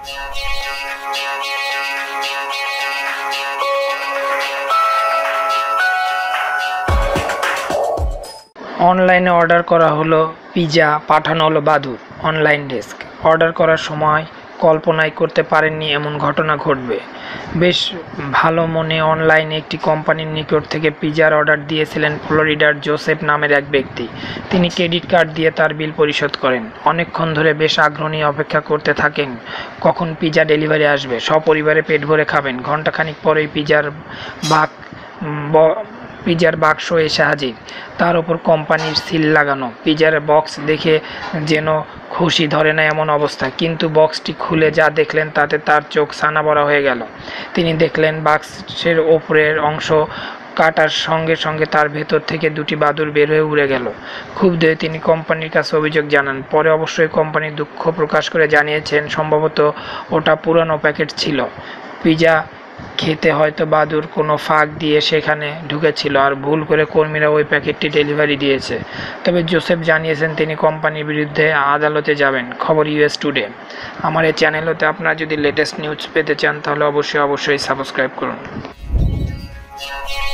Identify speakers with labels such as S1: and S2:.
S1: অনলাইনে অর্ডার করা হলো পিৎজা, পাঠানো হলো বাদুর। Online desk. অর্ডার করার সময় কল্পনাই করতে পারেননি এমন ঘটনা ঘটবে। বেশ ভালো মনে অনলাইনে একটি কোম্পানির নিকট থেকে পিৎজার অর্ডার দিয়েছিলেন ফ্লোরিডার জোসেফ নামের এক ব্যক্তি। তিনি ক্রেডিট কার্ড দিয়ে তার বিল পরিশোধ করেন। অনেকক্ষণ ধরে বেশ আগ্রহ নিয়ে অপেক্ষা করতে থাকেন কখন পিৎজা ডেলিভারি আসবে। সপরিবারে পেট ভরে খাবেন। ঘণ্টাখানিক পরেই পিৎজার বাক্স এসে হাজির। তার ওপর কোম্পানির সিল লাগানো। পিৎজার বক্স দেখে যেন খুশি ধরে না এমন অবস্থা, কিন্তু বক্সটি খুলে যা দেখলেন তাতে তার চোখ ছানা বড়া হয়ে গেল। তিনি দেখলেন বাক্সের ওপরের অংশ কাটার সঙ্গে সঙ্গে তার ভেতর থেকে দুটি বাদুড় বের হয়ে উড়ে গেল। ক্ষুব্ধ হয়ে তিনি কোম্পানির কাছে অভিযোগ জানান। পরে অবশ্যই কোম্পানি দুঃখ প্রকাশ করে জানিয়েছেন সম্ভবত ওটা পুরানো প্যাকেট ছিল। পিৎজা খেতে হয়তো বাদুড় কোনো ফাঁক দিয়ে সেখানে ঢুকেছিল আর ভুল করে কর্মীরা ওই প্যাকেটটি ডেলিভারি দিয়েছে। তবে জোসেফ জানিয়েছেন তিনি কোম্পানির বিরুদ্ধে আদালতে যাবেন। খবর ইউএস টুডে। আমার এই চ্যানেলতে আপনারা যদি লেটেস্ট নিউজ পেতে চান তাহলে অবশ্যই সাবস্ক্রাইব করুন।